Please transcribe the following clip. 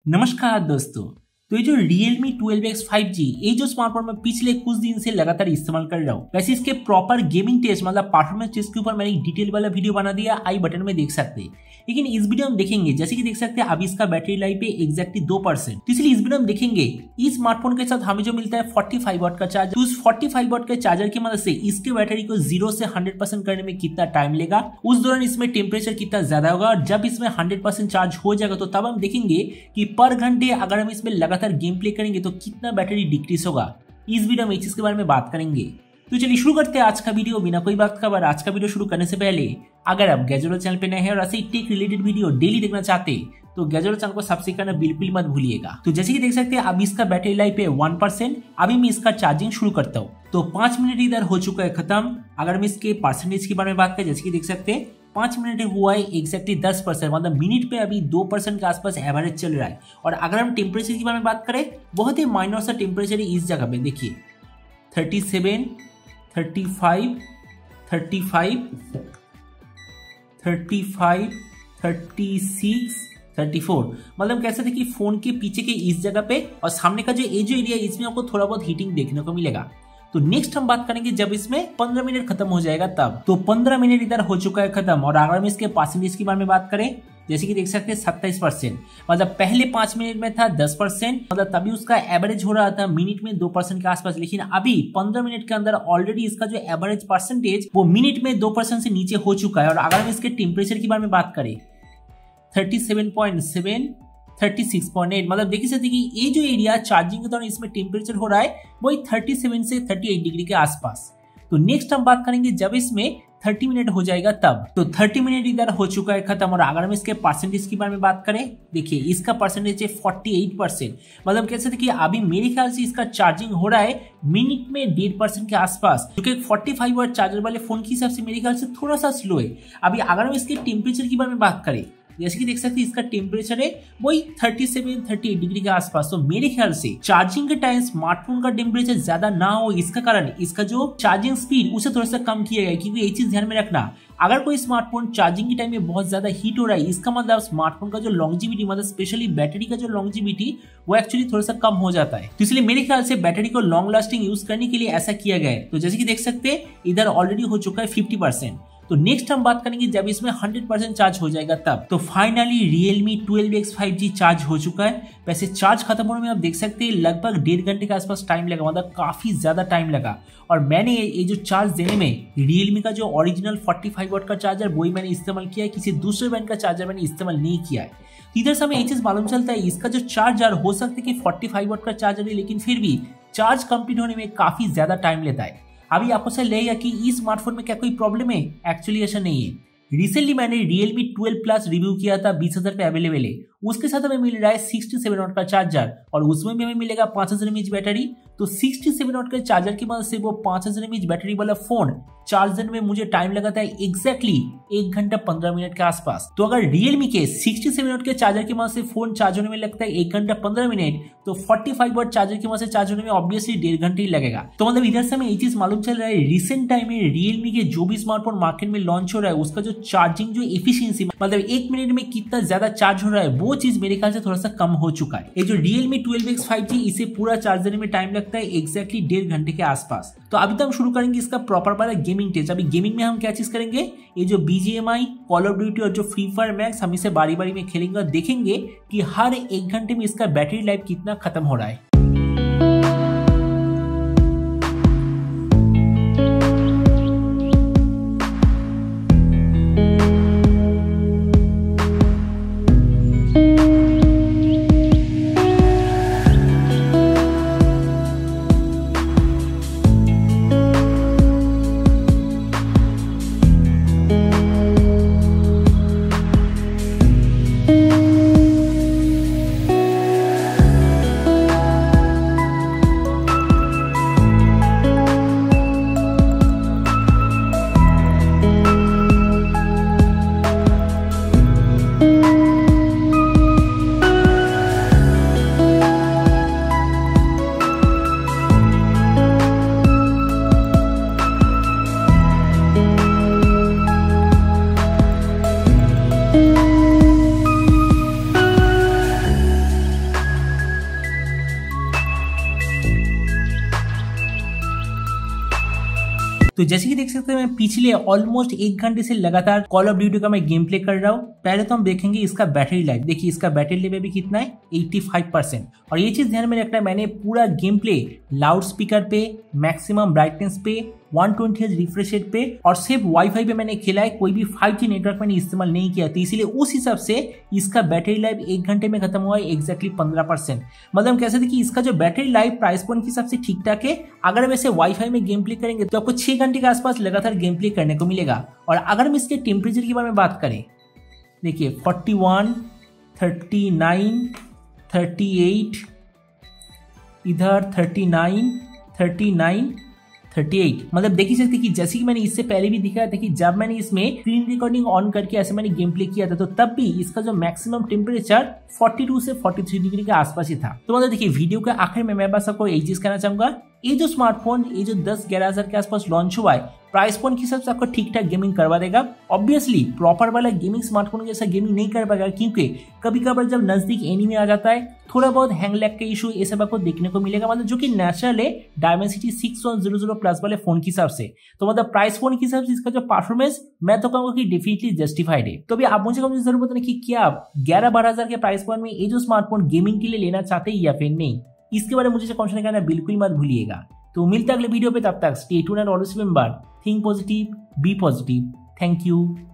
नमस्कार दोस्तों। तो ये जो Realme 12X 5G ये जो स्मार्टफोन मैं पिछले कुछ दिन से लगातार इस्तेमाल कर रहा हूँ, वैसे इसके प्रॉपर गेमिंग टेस्ट मतलब परफॉर्मेंस टेस्ट के ऊपर मैंने एक डिटेल वाला वीडियो बना दिया, आई बटन में देख सकते हैं। लेकिन इस वीडियो में देखेंगे जैसे कि देख सकते हैं अभी इसका बैटरी लाइफ है एग्जैक्टली 2%। तो इसलिए इस वीडियो में देखेंगे इस स्मार्टफोन के साथ हमें जो मिलता है 45 वाट का चार्जर, तो उस 45 वाट के चार्जर की मदद से इसके बैटरी को 0 से 100% करने में कितना टाइम लेगा, उस दौरान इसमें टेम्परेचर कितना ज्यादा होगा, और जब इसमें 100% चार्ज हो जाएगा तो तब हम देखेंगे कि पर घंटे अगर हम इसमें लगातार गेम प्ले करेंगे तो कितना बैटरी डिक्रीज होगा। इस वीडियो में इस चीज के बारे में बात करेंगे। तो चलिए शुरू करते हैं आज का वीडियो बिना कोई बात खबर। आज का वीडियो शुरू करने से पहले अगर आप गैजेट चैनल पे नए हैं और ऐसे ही टेक रिलेटेड वीडियो डेली देखना चाहते हैं तो गैजेट चैनल को सब्सक्राइब करना बिल्कुल मत भूलिएगा। तो जैसे कि देख सकते हैं अभी इसका बैटरी लाइफ है 1%। अभी मैं इसका चार्जिंग शुरू करता हूँ तो 5 मिनट इधर हो चुका है खत्म। अगर हम इसके परसेंटेज के बारे में बात करें, जैसे कि देख सकते हैं 5 मिनट हुआ है एग्जैक्टली 10%, मतलब मिनट पे अभी 2% के आसपास एवरेज चल रहा है। और अगर हम टेम्परेचर के बारे में बात करें, बहुत ही माइनर सा टेम्परेचर है इस जगह पे। देखिए 37, 35, 35, 35, 36, 34, मतलब कैसे थे कि फोन के पीछे के इस जगह पे और सामने का जो एरिया है इसमें आपको थोड़ा बहुत हीटिंग देखने को मिलेगा। तो नेक्स्ट हम बात करेंगे जब इसमें 15 मिनट खत्म हो जाएगा तब। तो 15 मिनट इधर हो चुका है खत्म। और अगर हम इसके परसेंटेज के बारे में बात करें, जैसे कि देख सकते हैं 27%, मतलब पहले 5 मिनट में था 10%, मतलब तभी उसका एवरेज हो रहा था मिनट में 2% के आसपास। लेकिन अभी 15 मिनट के अंदर ऑलरेडी इसका जो एवरेज परसेंटेज वो मिनट में 2% से नीचे हो चुका है। और अगर हम इसके टेम्परेचर के बारे में बात करें 37.7, 36.8, मतलब देख सकते कि ये जो एरिया चार्जिंग के दौरान इसमें टेम्परेचर हो रहा है वही 37 से 38 डिग्री के आसपास। तो नेक्स्ट हम बात करेंगे जब इसमें 30 मिनट हो जाएगा तब। तो 30 मिनट इधर हो चुका है खत्म। और अगर हम इसके परसेंटेज के बारे में बात करें, देखिए इसका परसेंटेज है 48%, मतलब कैसे थे कि अभी मेरे ख्याल से इसका चार्जिंग हो रहा है मिनट में 1.5% के आसपास, जो कि 45 वाट चार्जर वाले फोन के हिसाब से मेरे ख्याल से थोड़ा सा स्लो है। अभी अगर हम इसके टेम्परेचर के बारे में बात करें, जैसे कि देख सकते हैं इसका टेम्परेचर है वही 37, 38 डिग्री के आसपास। तो मेरे ख्याल से चार्जिंग के टाइम स्मार्टफोन का टेम्परेचर ज्यादा ना हो, इसका कारण इसका जो चार्जिंग स्पीड उसे थोड़ा सा कम किया गया। क्योंकि ये चीज ध्यान में रखना, अगर कोई स्मार्टफोन चार्जिंग के टाइम में बहुत ज्यादा हीट हो रहा है, इसका मतलब स्मार्टफोन का जो लॉन्जिविटी, मतलब स्पेशली बैटरी का जो लॉन्जिविटी वो एक्चुअली थोड़ा सा कम हो जाता है। तो इसलिए मेरे ख्याल से बैटरी को लॉन्ग लास्टिंग यूज करने के लिए ऐसा किया गया है। तो जैसे कि देख सकते हैं इधर ऑलरेडी हो चुका है 50%। तो नेक्स्ट हम बात करेंगे जब इसमें 100% चार्ज हो जाएगा तब। तो finally Realme 12X 5G charge हो चुका है। वैसे चार्ज खत्म होने में आप देख सकते हैं लगभग 1.5 घंटे के आसपास टाइम लगा, मतलब काफी ज्यादा टाइम लगा। और मैंने ये जो चार्ज देने में Realme का जो ओरिजिनल 45 वाट का चार्जर वही मैंने इस्तेमाल किया है, किसी दूसरे ब्रांड का चार्जर मैंने इस्तेमाल नहीं किया है। इधर से हमें ये चीज मालूम चलता है इसका जो चार्जर हो सकता है कि 45 वाट का चार्जर है, लेकिन फिर भी चार्ज कंप्लीट होने में काफी ज्यादा टाइम लेता है। अभी आपको से लगेगा कि इस स्मार्टफोन में क्या कोई प्रॉब्लम है, एक्चुअली ऐसा नहीं है। रिसेंटली मैंने Realme 12 Plus रिव्यू किया था, 20,000 पे अवेलेबल है। उसके साथ हमें मिल रहा है 67 वाट का चार्जर और उसमें भी हमें मिलेगा 5000 mAh बैटरी। तो 67 वाट के चार्जर की मदद से वो 5000 mAh बैटरी वाला फोन चार्ज करने में मुझे टाइम लगाता है एग्जैक्टली 1 घंटा 15 मिनट के आसपास। तो अगर Realme के 67 वाट के चार्जर की मदद से फोन चार्ज होने में लगता है 1 घंटा 15 मिनट, तो 45 वाट चार्जर की मदद से चार्ज होने में ऑब्वियसली 1.5 घंटे ही लगेगा। तो मतलब इधर से हमें ये चीज मालूम चल रहा है रिसेंट टाइम में Realme के जो भी स्मार्टफोन मार्केट में लॉन्च हो रहा है उसका जो चार्जिंग जो एफिशिएंसी, मतलब 1 मिनट में कितना ज्यादा चार्ज हो रहा है, वो चीज मेरे ख्याल से थोड़ा सा कम हो चुका है। ये जो Realme 12X 5G इसे पूरा चार्ज देने में टाइम लगता है एग्जैक्टली 1.5 घंटे के आसपास। तो अभी तो हम शुरू करेंगे इसका प्रॉपर वाला गेमिंग टेस्ट। अभी गेमिंग में हम क्या चीज करेंगे, ये जो BGMI, कॉल ऑफ ड्यूटी और जो फ्री फायर मैक्स हम इसे बारी बारी में खेलेंगे और देखेंगे कि हर 1 घंटे में इसका बैटरी लाइफ कितना खत्म हो रहा है। तो जैसे कि देख सकते हैं मैं पिछले ऑलमोस्ट 1 घंटे से लगातार कॉल ऑफ ड्यूटी का मैं गेम प्ले कर रहा हूँ। पहले तो हम देखेंगे इसका बैटरी लाइफ। देखिए इसका बैटरी लाइफ भी कितना है, 85%। और ये चीज ध्यान में रखना है, मैंने पूरा गेम प्ले लाउड स्पीकर पे, मैक्सिमम ब्राइटनेस पे, 120 Hz रिफ्रेश रेट पे और सिर्फ वाईफाई पे मैंने खेला है। कोई भी 5G नेटवर्क मैंने इस्तेमाल नहीं किया था, इसीलिए उस हिसाब से इसका बैटरी लाइफ 1 घंटे में खत्म हुआ है एग्जैक्टली 15%। मतलब हम कह सकते कि इसका जो बैटरी लाइफ प्राइस पॉइंट के हिसाब से ठीक ठाक है। अगर वैसे वाईफाई में गेम प्ले करेंगे तो आपको 6 घंटे के आसपास लगातार गेम प्ले करने को मिलेगा। और अगर हम इसके टेम्परेचर के बारे में बात करें, देखिए 41, 39, 38, इधर 39, 39, 38। मतलब देख ही सकते कि जैसे कि मैंने इससे पहले भी दिखाया था कि जब मैंने इसमें स्क्रीन रिकॉर्डिंग ऑन करके ऐसे मैंने गेम प्ले किया था तो तब भी इसका जो मैक्सिमम टेम्परेचर 42 से 43 डिग्री के आसपास ही था। तो मतलब देखिए वीडियो के आखिर में मैं बस आपको एक चीज कहना चाहूंगा, ये जो स्मार्टफोन ये जो 10-11 हजार के आसपास लॉन्च हुआ है, प्राइस पॉइंट के हिसाब से आपको ठीक ठाक गेमिंग करवा देगा। ऑब्वियसली प्रॉपर वाला गेमिंग स्मार्टफोन जैसा गेमिंग नहीं कर पाएगा, क्योंकि कभी कभार जब नजदीक एनिमी आ जाता है थोड़ा बहुत हैंग लैग का इशू ये सब आपको देखने को मिलेगा, मतलब जो कि नेचुरल है डायमेंसिटी 6100 प्लस वाले फोन के हिसाब से। तो मतलब प्राइस फोन के हिसाब से इसका जो परफॉर्मेंस मैं तो कहूंगा कि डेफिनेटली जस्टिफाइड है। तो अभी आप मुझे कमेंट जरूर बताना कि क्या आप 11-12 हजार के प्राइस पॉइंट में ये जो स्मार्टफोन गेमिंग के लिए लेना चाहते हैं या फिर नहीं। इसके बारे में मुझे कमेंट करना बिल्कुल मत भूलिएगा। तो मिलते हैं अगले वीडियो पे, तब तक stay tuned and always remember, think positive, be positive. Thank you.